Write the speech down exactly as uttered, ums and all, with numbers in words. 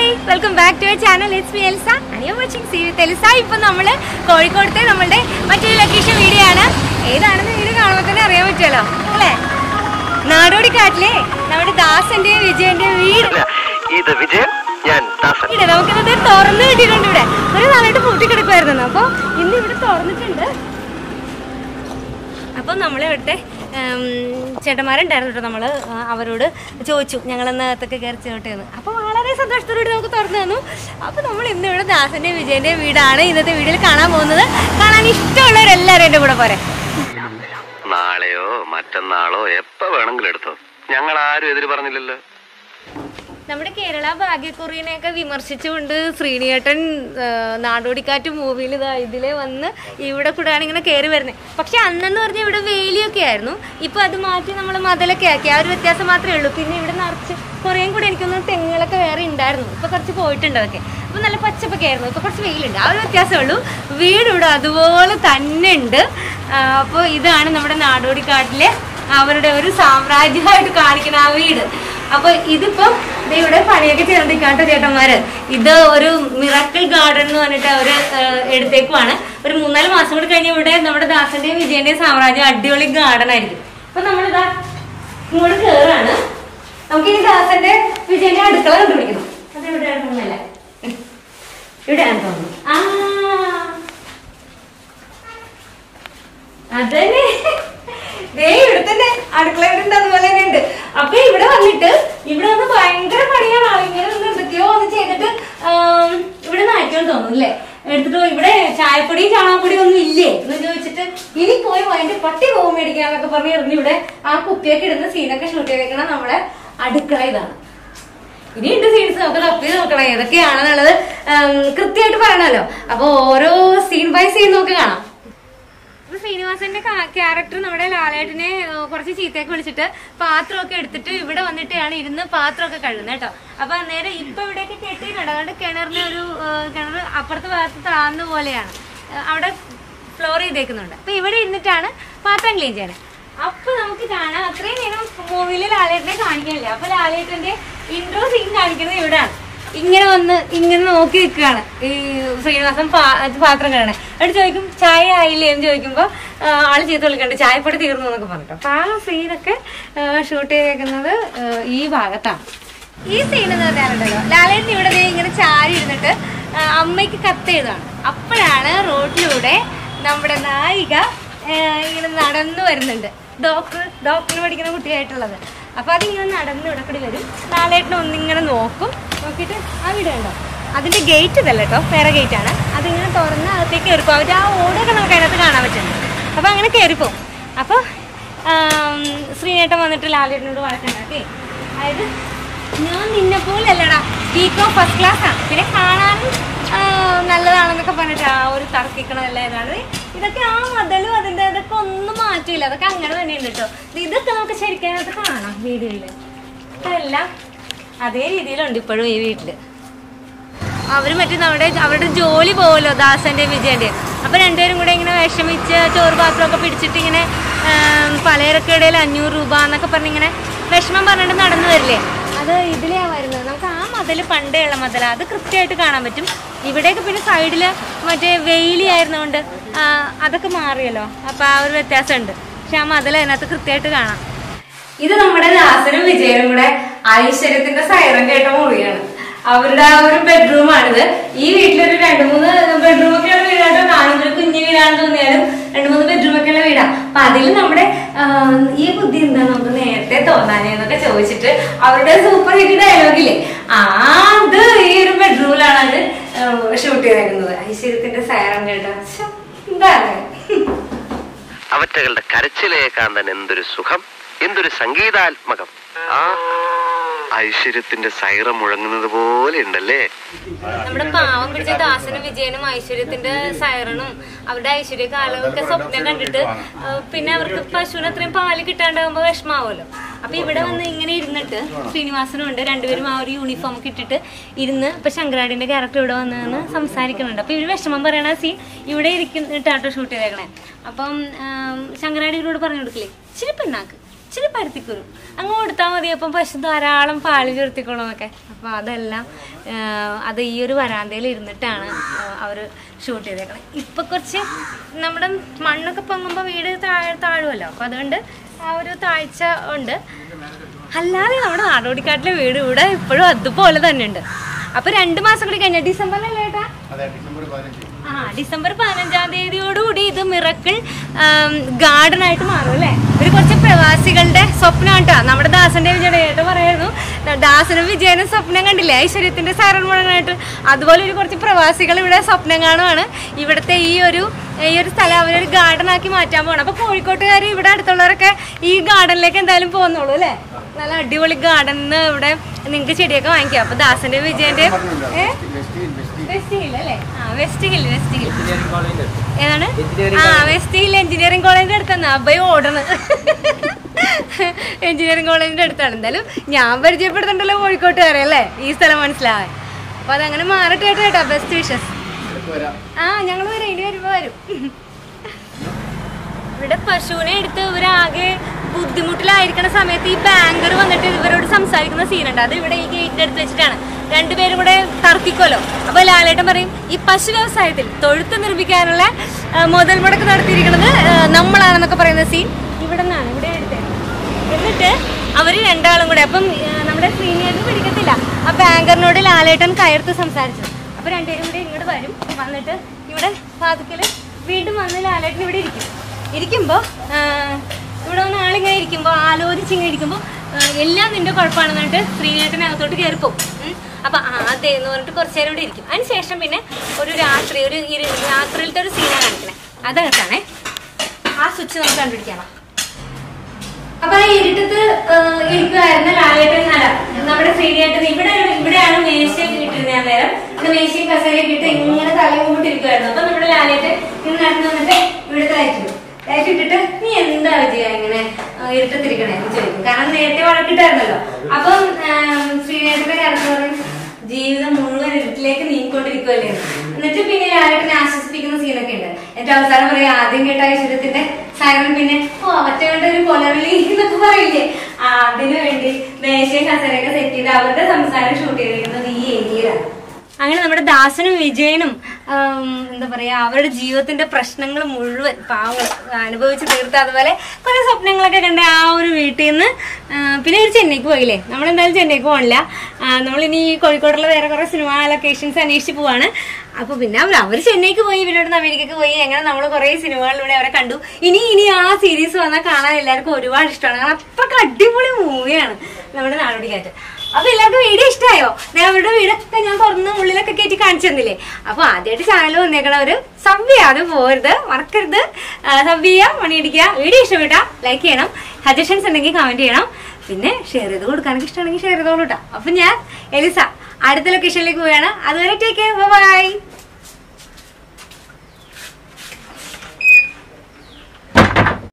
Hi, welcome back to our channel. It's me Elsa and you are watching see with Elsa. ഇപ്പം നമ്മൾ കോഴിക്കോടത്തെ നമ്മളുടെ മറ്റൊരു location video ആണ്. ഏതാണെന്ന് വീഡിയോ കാണുമ്പോൾ തന്നെ അറിയാൻ പറ്റുമല്ലോ അല്ലേ? നാടോടിക്കാട്ടിലെ നമ്മുടെ ദാസന്റെയും വിജയന്റെയും വീട്. നമുക്കിത് തുറന്നു കിട്ടിയിട്ടുണ്ട്. ഇവിടെ ഒരു നാളായിട്ട് പൂട്ടിക്കിടക്കുമായിരുന്നു. അപ്പോൾ ഇന്ന് ഇവിടെ തുറന്നിട്ടുണ്ട്. അപ്പം നമ്മളിവിടുത്തെ ചേട്ടന്മാരുണ്ടായിരുന്നു കേട്ടോ. നമ്മൾ അവരോട് ചോദിച്ചു ഞങ്ങളെന്നകത്തൊക്കെ കയറി ചോട്ടെന്ന്. അപ്പോൾ വളരെ സന്തോഷത്തോടുകൂടി നമുക്ക് തുറന്നു തന്നു. അപ്പോൾ നമ്മൾ ഇന്ന് ഇവിടെ ദാസൻ്റെയും വിജയൻ്റെയും വീടാണ് ഇന്നത്തെ വീഡിയോയിൽ കാണാൻ പോകുന്നത്. കാണാൻ ഇഷ്ടമുള്ളവരെല്ലാവരും എൻ്റെ കൂടെ പോരെ. നാളെയോ മറ്റന്നാളോ എപ്പോ വേണമെങ്കിലും എടുത്തോ, ഞങ്ങൾ ആരും എതിര് പറഞ്ഞില്ലല്ലോ. നമ്മുടെ കേരള ഭാഗ്യക്കുറിനെയൊക്കെ വിമർശിച്ചുകൊണ്ട് ശ്രീനിയേട്ടൻ നാടോടിക്കാറ്റ് മൂവിയിൽ ഇതാ ഇതിലെ വന്ന് ഇവിടെ കൂടെയാണ് ഇങ്ങനെ കയറി വരുന്നത്. പക്ഷെ അന്നെന്ന് പറഞ്ഞാൽ ഇവിടെ വേലിയൊക്കെ ആയിരുന്നു. ഇപ്പം അത് മാറ്റി നമ്മൾ മതിലൊക്കെ ആക്കി. ആ ഒരു വ്യത്യാസം മാത്രമേ ഉള്ളൂ. പിന്നെ ഇവിടെ നിറച്ച് കുറേയും കൂടെ എനിക്കൊന്ന് തെങ്ങുകളൊക്കെ വേറെ ഉണ്ടായിരുന്നു. ഇപ്പോൾ കുറച്ച് പോയിട്ടുണ്ട് അതൊക്കെ. അപ്പോൾ നല്ല പച്ചപ്പൊക്കെ ആയിരുന്നു. ഇപ്പോൾ കുറച്ച് വെയിലുണ്ട്. ആ ഒരു വ്യത്യാസമേ ഉള്ളൂ. വീട് ഇവിടെ അതുപോലെ തന്നെ ഉണ്ട്. അപ്പോൾ ഇതാണ് നമ്മുടെ നാടോടിക്കാട്ടിലെ അവരുടെ ഒരു സാമ്രാജ്യമായിട്ട് കാണിക്കുന്ന ആ വീട്. അപ്പൊ ഇതിപ്പം ഇവിടെ പണിയൊക്കെ ചെയ്തോണ്ടിരിക്കാട്ടോ ചേട്ടന്മാര്. ഇത് ഒരു മിറാക്കിൾ ഗാർഡൻ എന്ന് പറഞ്ഞിട്ട് അവര് എടുത്തേക്കുവാണ്. ഒരു മൂന്നാല് മാസം കൂടി കഴിഞ്ഞ് ഇവിടെ നമ്മുടെ ദാസന്റെയും വിജയന്റെയും സാമ്രാജ്യം അടിപൊളി ഗാർഡൻ ആയിരിക്കും. അപ്പൊ നമ്മളിതാ ഇങ്ങോട്ട് കേറാണ്. നമുക്ക് ഇനി ദാസന്റെ വിജയന്റെ അടുക്കള കണ്ടുപിടിക്കണം. അത് എവിടെയാണ് തോന്നുന്നല്ലേ? ഇവിടെയാണ് തോന്നുന്നു. ആ അതന്നെ, ഇവിടെ തന്നെ അടുക്കള ഉണ്ട്. അതുപോലെ തന്നെ ഉണ്ട്. അപ്പൊ ഇവിടെ വന്നിട്ട് ഇവിടെ വന്ന് ഭയങ്കര പണിയാണ്. ആളിങ്ങനെ ഒന്ന് എന്തൊക്കെയോ ഒന്ന് ചെയ്തിട്ട് ഇവിടെ നായിക്കോന്ന് തോന്നുന്നു അല്ലേ? എടുത്തിട്ട് ഇവിടെ ചായപ്പൊടിയും ചാണകപ്പൊടിയും ഒന്നും ഇല്ലേ എന്ന് ചോദിച്ചിട്ട് ഇനി പോയി അതിന്റെ പട്ടി പോകും മേടിക്കാന്നൊക്കെ പറഞ്ഞ് എറിഞ്ഞ് ഇവിടെ ആ കുപ്പിയൊക്കെ ഇടുന്ന സീനൊക്കെ ഷൂട്ട് ചെയ്തേക്കണം നമ്മുടെ അടുക്കള. ഇതാണ്. ഇനിയുണ്ട് സീൻസ്. നമുക്ക് തപ്പി നോക്കണം ഏതൊക്കെയാണെന്നുള്ളത് കൃത്യമായിട്ട് പറയണല്ലോ. അപ്പൊ ഓരോ സീൻ ബൈ സീൻ നോക്കി കാണാം. അപ്പൊ ശ്രീനിവാസന്റെ ക്യാരക്ടർ നമ്മുടെ ലാലേട്ടനെ കുറച്ച് ചീത്തയൊക്കെ വിളിച്ചിട്ട് പാത്രമൊക്കെ എടുത്തിട്ട് ഇവിടെ വന്നിട്ടാണ് ഇരുന്ന് പാത്രമൊക്കെ കഴുകുന്നത് കേട്ടോ. അപ്പൊ അന്നേരം ഇപ്പൊ ഇവിടെയൊക്കെ കെട്ടിയിട്ടുണ്ട്. അതുകൊണ്ട് കിണറിന് ഒരു കിണർ അപ്പുറത്തെ ഭാഗത്ത് താഴ്ന്ന പോലെയാണ്. അവിടെ ഫ്ലോർ ചെയ്തേക്കുന്നുണ്ട്. അപ്പൊ ഇവിടെ ഇരുന്നിട്ടാണ് പാത്രം ക്ലീൻ ചെയ്യണത്. അപ്പൊ നമുക്ക് കാണാം അത്രയും നേരം മൂവിയിൽ ലാലേട്ടനെ കാണിക്കാനില്ല. അപ്പൊ ലാലേട്ടന്റെ ഇൻട്രോ സീൻ കാണിക്കുന്നത് ഇവിടെയാണ്. ഇങ്ങനെ വന്ന് ഇങ്ങനെ നോക്കി നിൽക്കുകയാണ് ഈ ശ്രീനിവാസൻ പാത്രം കഴുകണേ. എന്നിട്ട് ചോദിക്കും ചായ ആയില്ലേ എന്ന് ചോദിക്കുമ്പോ ആള് ചീത്ത വിളിക്കണ്ട് ചായപ്പൊടി തീർന്നു എന്നൊക്കെ പറഞ്ഞിട്ടോ. അപ്പൊ ആ സീനൊക്കെ ഷൂട്ട് ചെയ്തേക്കുന്നത് ഈ ഭാഗത്താണ്. ഈ സീൻ എന്ന് പറഞ്ഞാലുണ്ടല്ലോ, ലാലേട്ടൻ ഇവിടെ ഇങ്ങനെ ചാരി ഇരുന്നിട്ട് അമ്മയ്ക്ക് കത്തെഴുതാണ്. അപ്പോഴാണ് റോഡിലൂടെ നമ്മുടെ നായിക ഇങ്ങനെ നടന്നു വരുന്നുണ്ട്. ഡോക്ടർ ഡോക്ടറിന് പഠിക്കുന്ന കുട്ടിയായിട്ടുള്ളത്. അപ്പൊ അതിങ്ങനെ നടന്ന് ഇവിടെ കൂടി വരും. ലാലേട്ടനെ ഒന്നിങ്ങനെ നോക്കും. നോക്കിയിട്ട് ആ വീട് കണ്ടോ, അതിന്റെ ഗേറ്റ് ഇതല്ല കേട്ടോ, വേറെ ഗേറ്റ് ആണ്. അതിങ്ങനെ തുറന്ന് അകത്തേക്ക് കയറിപ്പോ. അവർ ആ ഓടൊക്കെ നമുക്ക് അതിനകത്ത് കാണാൻ പറ്റുന്നുണ്ട്. അപ്പൊ അങ്ങനെ കയറിപ്പോ. അപ്പൊ ശ്രീനേട്ടൻ വന്നിട്ട് ലാലേട്ടനോട് വഴക്കുണ്ടാക്കി. അതായത് ഞാൻ നിന്നെ പോലെ അല്ലടാ, ബികോം ഫസ്റ്റ് ക്ലാസ് ആണ്, പിന്നെ കാണാനും നല്ലതാണെന്നൊക്കെ പറഞ്ഞിട്ട് ആ ഒരു തർക്കിക്കണമല്ല. ഏതാണ് ഇതൊക്കെ ആ മതലും അതിന്റെ അതൊക്കെ ഒന്നും മാറ്റില്ല. അതൊക്കെ അങ്ങനെ തന്നെയുണ്ട് കേട്ടോ. ഇതൊക്കെ നമുക്ക് ശരിക്കും കാണാം വീടുകളില്. അതെല്ലാം അതേ രീതിയിലുണ്ട് ഇപ്പോഴും ഈ വീട്ടില്. അവര് മറ്റേ നമ്മുടെ അവരുടെ ജോലി പോവല്ലോ ദാസന്റെയും വിജയന്റെയും. അപ്പൊ രണ്ടുപേരും കൂടെ ഇങ്ങനെ വിഷമിച്ച് ചോറ് പാത്രമൊക്കെ പിടിച്ചിട്ട് ഇങ്ങനെ പലചരക്ക് ഇടയിൽ അഞ്ഞൂറ് രൂപ എന്നൊക്കെ പറഞ്ഞിങ്ങനെ വിഷമം പറഞ്ഞിട്ട് നടന്നു വരില്ലേ, അത് ഇതിലെയാ വരുന്നത്. നമുക്ക് ആ മതില് പണ്ടേ ഉള്ള മതില അത് കൃത്യമായിട്ട് കാണാൻ പറ്റും. ഇവിടെയൊക്കെ പിന്നെ സൈഡില് മറ്റേ വെയിലി ആയിരുന്നോണ്ട് അതൊക്കെ മാറിയല്ലോ. അപ്പൊ ആ ഒരു വ്യത്യാസമുണ്ട്. പക്ഷെ ആ മതിൽ അതിനകത്ത് കൃത്യമായിട്ട് കാണാം. ഇത് നമ്മുടെ ദാസനും വിജയനും കൂടെ ഐശ്വര്യത്തിന്റെ സൈറം കേട്ട മുറിയാണ്. അവരുടെ ആ ഒരു ബെഡ്റൂമാണിത്. ഈ വീട്ടിലൊരു രണ്ടു മൂന്ന് ബെഡ്റൂം ഒക്കെ ഉള്ള വീടാട്ടോ. കാണുമ്പോൾ കുഞ്ഞു വീടാണെന്ന് തോന്നിയാലും രണ്ടു മൂന്ന് ബെഡ്റൂം ഒക്കെ ഉള്ള വീടാ. അപ്പൊ അതിൽ നമ്മുടെ ഈ ബുദ്ധി എന്താ നമുക്ക് നേരത്തെ തോന്നാനെന്നൊക്കെ ചോദിച്ചിട്ട് അവരുടെ സൂപ്പർ ഹിറ്റ് ഡയലോഗില്ലേ, അത് ഈ ഒരു ബെഡ്റൂമിലാണ് അത് ഷൂട്ട് ചെയ്തേക്കുന്നത്. ഐശ്വര്യത്തിന്റെ സൈറം കേട്ടോ. എന്താണ് അവറ്റകളുടെ കരച്ചിലേക്കാൻ തന്നെ എന്തൊരു സുഖം, എന്തൊരു സംഗീതാത്മകം. ആ ഐശ്വര്യത്തിന്റെ സൈറം മുഴങ്ങുന്നത് പോലെ ഉണ്ടല്ലേ. നമ്മുടെ പാവം പിടിച്ച ദാസനും വിജയനും ഐശ്വര്യത്തിന്റെ സൈറണും അവരുടെ ഐശ്വര്യ കാലമൊക്കെ സ്വപ്നം കണ്ടിട്ട് പിന്നെ അവർക്ക് പശുവിന് അത്രയും പാല് കിട്ടാണ്ടാകുമ്പോ വിഷമാവുമല്ലോ. അപ്പൊ ഇവിടെ വന്ന് ഇങ്ങനെ ഇരുന്നിട്ട് ശ്രീനിവാസനും ഉണ്ട്, രണ്ടുപേരും ആ ഒരു യൂണിഫോം ഒക്കെ ഇട്ടിട്ട് ഇരുന്ന് ഇപ്പൊ ശങ്കരാടിന്റെ ക്യാരക്ടർ ഇവിടെ വന്ന് സംസാരിക്കുന്നുണ്ട്. അപ്പൊ ഇവര് വിഷമം പറയണ സീൻ ഇവിടെ ഇരിക്കുന്നിട്ടാട്ടോ ഷൂട്ട് ചെയ്തേക്കണേ. അപ്പം ശങ്കരാടി ഇവരോട് പറഞ്ഞു കൊടുക്കില്ലേ, ഇച്ചിരി പിണ്ണാക്ക് ഇച്ചിരി പരുത്തിക്കുരു അങ്ങ് കൊടുത്താൽ മതി. അപ്പം പശു ധാരാളം പാല് ചേർത്തിക്കോളൂന്നൊക്കെ. അപ്പോൾ അതെല്ലാം അത് ഈ ഒരു വരാന്തയിൽ ഇരുന്നിട്ടാണ് അവർ ഷൂട്ട് ചെയ്തേക്കണം. ഇപ്പം കുറച്ച് നമ്മുടെ മണ്ണൊക്കെ പൊങ്ങുമ്പോൾ വീട് താഴെ താഴുമല്ലോ, അപ്പോൾ അതുകൊണ്ട് ആ ഒരു താഴ്ച ഉണ്ട്. അല്ലാതെ നമ്മുടെ നാടോടിക്കാട്ടിലെ വീട് ഇവിടെ ഇപ്പോഴും അതുപോലെ തന്നെ ഉണ്ട്. അപ്പൊ രണ്ടു മാസം കൂടി കഴിഞ്ഞ ഡിസംബറിലല്ലേ ഏട്ടാ? ആ ഡിസംബർ പതിനഞ്ചാം തീയതിയോടുകൂടി ഇത് മിറക്കിൾ ഗാർഡൻ ആയിട്ട് മാറും അല്ലേ? ഒരു കുറച്ച് പ്രവാസികളുടെ സ്വപ്നം കേട്ടോ. നമ്മുടെ ദാസന്റെ വിജയുടെ ഏട്ട പറയായിരുന്നു, ദാസനും വിജയനും സ്വപ്നം കണ്ടില്ലേ ഐശ്വര്യത്തിന്റെ സൈറൺ മുഴങ്ങാനായിട്ട്. അതുപോലെ ഒരു കുറച്ച് പ്രവാസികൾ ഇവിടെ സ്വപ്നം കാണുവാണ്. ഇവിടുത്തെ ഈ ഒരു ഈ ഒരു സ്ഥലം അവരൊരു ഗാർഡൻ ആക്കി മാറ്റാൻ പോകണം. അപ്പൊ കോഴിക്കോട്ടുകാർ ഇവിടെ അടുത്തുള്ളവരൊക്കെ ഈ ഗാർഡനിലേക്ക് എന്തായാലും പോകുന്നുള്ളൂ അല്ലേ? നല്ല അടിപൊളി ഗാർഡനിന്ന് ഇവിടെ നിങ്ങൾക്ക് ചെടിയൊക്കെ വാങ്ങിക്കാം. അപ്പൊ ദാസന്റെ വിജയന്റെ വെസ്റ്റ് ഹിൽ അല്ലേ? ആ വെസ്റ്റ് ഹിൽ വെസ്റ്റ് ഹിൽ ഏതാണ്? ആ വെസ്റ്റ് ഹിൽ എഞ്ചിനീയറിംഗ് കോളേജിന്റെ അടുത്താണ് അബ്ബൈ ഓടണത്. എഞ്ചിനീയറിംഗ് കോളേജിന്റെ അടുത്താണ്. എന്തായാലും ഞാൻ പരിചയപ്പെടുത്തുന്നുണ്ടല്ലോ കോഴിക്കോട്ടുകാരെ അല്ലേ ഈ സ്ഥലം മനസ്സിലാവാൻ. അപ്പൊ അതങ്ങനെ മാറട്ടെ കേട്ടോ കേട്ടോ. Best wishes. ആ ഞങ്ങൾ വരാം, ഇനി വരുമ്പോ വരും. ഇവിടെ പശുവിനെ എടുത്ത് ഇവരാകെ ബുദ്ധിമുട്ടിലായിരിക്കുന്ന സമയത്ത് ഈ ബാങ്കർ വന്നിട്ട് ഇവരോട് സംസാരിക്കുന്ന സീനുണ്ട്. അത് ഇവിടെ ഈ ഗേറ്റിന്റെ അടുത്ത് വെച്ചിട്ടാണ്. രണ്ടുപേരും കൂടെ തർക്കിക്കുമല്ലോ. അപ്പൊ ലാലേട്ടൻ പറയും, ഈ പശു വ്യവസായത്തിൽ തൊഴുത്ത് നിർമ്മിക്കാനുള്ള മുതൽ മുടക്ക് നടത്തിയിരിക്കുന്നത് നമ്മളാണെന്നൊക്കെ പറയുന്ന സീൻ ഇവിടെ നിന്നാണ് ഇവിടെ എടുത്തത്. എന്നിട്ട് അവര് രണ്ടാളും കൂടെ അപ്പം നമ്മുടെ ശ്രീനിയേട്ടൻ പിടിക്കത്തില്ല. ആ ബാങ്കറിനോട് ലാലേട്ടൻ കയർത്ത് സംസാരിച്ചു. അപ്പൊ രണ്ടുപേരും കൂടെ ഇങ്ങോട്ട് വരും. വന്നിട്ട് ഇവിടെ പാതുക്കല് വീണ്ടും വന്ന് ലാലേട്ടൻ ഇവിടെ ഇരിക്കും. ഇരിക്കുമ്പോൾ ഇവിടെ വന്ന് ആളിങ്ങനെ ഇരിക്കുമ്പോൾ ആലോചിച്ചിങ്ങനെ ഇരിക്കുമ്പോൾ എല്ലാം നിന്റെ കുഴപ്പമാണെന്ന് പറഞ്ഞിട്ട് ശ്രീനേട്ടനെ അകത്തോട്ട് കയറിപ്പോവും. അപ്പം അതെ എന്ന് പറഞ്ഞിട്ട് കുറച്ച് നേരം ഇവിടെ ഇരിക്കും. അതിന് ശേഷം പിന്നെ ഒരു രാത്രി ഒരു രാത്രിയിലത്തെ ഒരു സീനാണ് കാണിക്കണേ. അതകത്താണേ. ആ സ്വിച്ച് നമുക്ക് കണ്ടുപിടിക്കണം. അപ്പൊ ആ ഇരുട്ടത്ത് ഇരിക്കുമായിരുന്ന ലാലേട്ടൻ നമ്മുടെ ശ്രീനേട്ടൻ ഇവിടെ ഇവിടെയാണ് മേശയൊക്കെ ഇട്ടിരുന്നത്. നേരം ഇവിടെ മേശയും കസേരയൊക്കെ ഇട്ട് ഇങ്ങനെ തലയും കൊണ്ടിട്ട് ഇരിക്കുമായിരുന്നു. അപ്പൊ നമ്മുടെ ലാലേട്ടൻ ഇങ്ങനെ നടന്നു വന്നിട്ട് ഇവിടുത്തെ ലൈറ്റ് ലൈറ്റ് ഇട്ടിട്ട് നീ എന്താ വിജയ ഇങ്ങനെ ഇരുട്ടത്തിരിക്കണേ എന്ന് ചോദിക്കും. കാരണം നേരത്തെ വഴക്കിട്ടായിരുന്നല്ലോ. അപ്പം ശ്രീനേട്ടന്റെ കാര്യം പറയും, ജീവിതം മുഴുവൻ ഇരുട്ടിലേക്ക് നീങ്ങിക്കൊണ്ടിരിക്കുമല്ലേ. എന്നിട്ട് പിന്നെ ലാലേട്ടനെ ആശ്വസിപ്പിക്കുന്ന സീനൊക്കെ ഉണ്ട്. എന്നിട്ട് അവസാനം പറയാം, ആദ്യം കേട്ട ഐശ്വര്യത്തിന്റെ സൈറൺ പിന്നെ ഓ മറ്റേണ്ട ഒരു കൊലവിളി എന്നൊക്കെ പറയില്ലേ, അതിനു വേണ്ടി മേശയും കസേരയൊക്കെ സെറ്റ് ചെയ്ത് അവരുടെ സംസാരം ഷൂട്ട് ചെയ്തിരിക്കുന്നത് ഈ ഏരിയയിലാണ്. അങ്ങനെ നമ്മുടെ ദാസനും വിജയനും എന്താ പറയാ അവരുടെ ജീവിതത്തിന്റെ പ്രശ്നങ്ങൾ മുഴുവൻ പാവങ്ങൾ അനുഭവിച്ച് തീർത്ത, അതുപോലെ കുറെ സ്വപ്നങ്ങളൊക്കെ കണ്ട ആ ഒരു വീട്ടിൽ നിന്ന് പിന്നെ ഒരു ചെന്നൈക്ക് പോയില്ലേ. നമ്മളെന്തായാലും ചെന്നൈക്ക് പോകണില്ല. നമ്മളിനി കോഴിക്കോടുള്ള വേറെ കുറെ സിനിമ ലൊക്കേഷൻസ് അന്വേഷിച്ച് പോവാണ്. അപ്പൊ പിന്നെ അവർ അവർ ചെന്നൈക്ക് പോയി, ഇവരോട് അമേരിക്കക്ക് പോയി. അങ്ങനെ നമ്മൾ കുറെ സിനിമകളിലൂടെ അവരെ കണ്ടു. ഇനി ഇനി ആ സീരീസ് വന്നാൽ കാണാൻ എല്ലാവർക്കും ഒരുപാട് ഇഷ്ടമാണ്. കാരണം അത്രക്ക് അടിപൊളി മൂവിയാണ് നമ്മുടെ നാടോടിക്കാറ്റ്. അപ്പൊ എല്ലാവർക്കും വീഡിയോ ഇഷ്ടമായോ? അവരുടെ വീടൊക്കെ ഞാൻ തുറന്ന് ഉള്ളിലൊക്കെ കയറ്റി കാണിച്ചു തന്നില്ലേ. അപ്പൊ ആദ്യമായിട്ട് ചാനൽ വന്നേക്കണവര് സബ് ചെയ്യാതെ പോരുത്, മറക്കരുത്. സബ് ചെയ്യുക, മണിയടിക്കുക. വീഡിയോ ഇഷ്ടപ്പെട്ടാ ലൈക്ക് ചെയ്യണം. സജഷൻസ് ഉണ്ടെങ്കിൽ കമന്റ് ചെയ്യണം. പിന്നെ ഷെയർ ചെയ്ത് കൊടുക്കാനൊക്കെ ഇഷ്ടമാണെങ്കിൽ ഷെയർ ചെയ്തോളൂ കേട്ടോ. അപ്പൊ ഞാൻ എലിസ അടുത്ത ലൊക്കേഷനിലേക്ക് പോവുകയാണ്. അതുവരെ ടേക്ക് കെയർ, ബൈ.